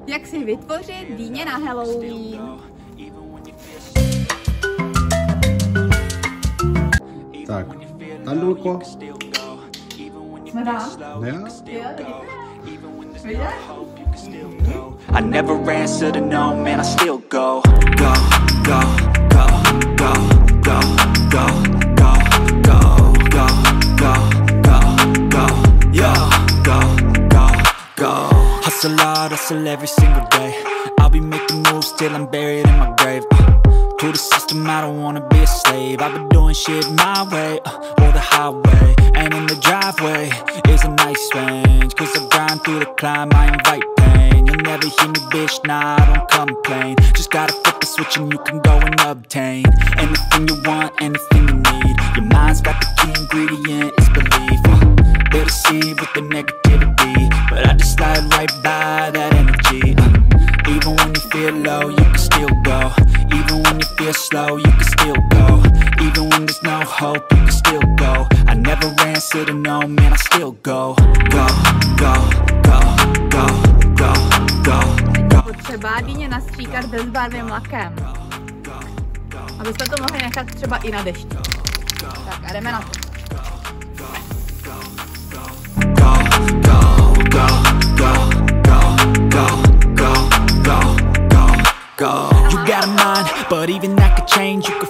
Jak si vytvořit dýně na Halloween. Tak, Tandulko. Jsme dál? Jo? Vidět? I never answer to no, man, I still go, go, go, go, go, go, go, go, go, go, go, go, go, yo, go, go, go. Hustle hard, hustle every single day. I'll be making moves till I'm buried in my grave. To the system, I don't wanna be a slave. I've been doing shit my way, or the highway. And in the driveway is a nice range. Cause I grind through the climb, I invite pain. You'll never hear me, bitch, nah, I don't complain. Just gotta flip the switch and you can go and obtain anything you want, anything you need. Your mind's got the key ingredient, it's belief. They'll deceive with the negativity, but I just slide right by that energy. Even when you feel low, you can still go. Even when you feel slow, you can still go. Even when there's no hope, you can still go. I never answer to no, man, I still go. Go, go, go, go, go, go, go. Potřeba dýně nastříkat bezbarvým lakem, abyste to mohli nechat třeba i na dešti. Tak a jdeme na to. Go, go, go, go, go, go, go, go, go, go. You got a mind, but even that could change. You could